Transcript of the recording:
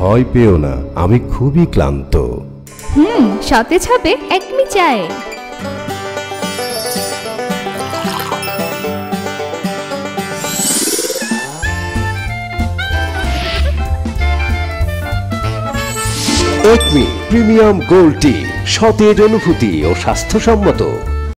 ভয় পেও না, আমি খুবই ক্লান্ত। সতেজ হবে একমি চায়ে। একমি প্রিমিয়াম গোল্ড টি, সতেজ অনুভূতি ও স্বাস্থ্যসম্মত।